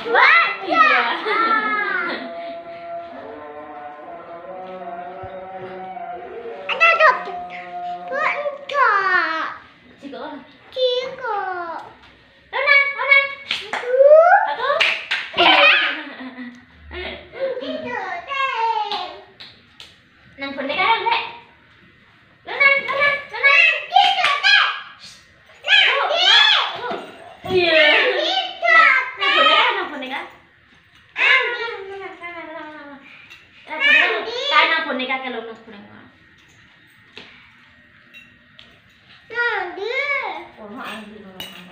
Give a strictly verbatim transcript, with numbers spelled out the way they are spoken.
Wah, iya. Ada dok. Enggak. Ciko. Ciko. Luna, Luna. Satu. Itu deh. Nang boneka kan, Dek? Luna, Luna, Luna. Gitu deh. Nah, iya. Nang boneka, nang boneka. Nang boneka kalau nang boneka. Nah, dia. Oh, ambil.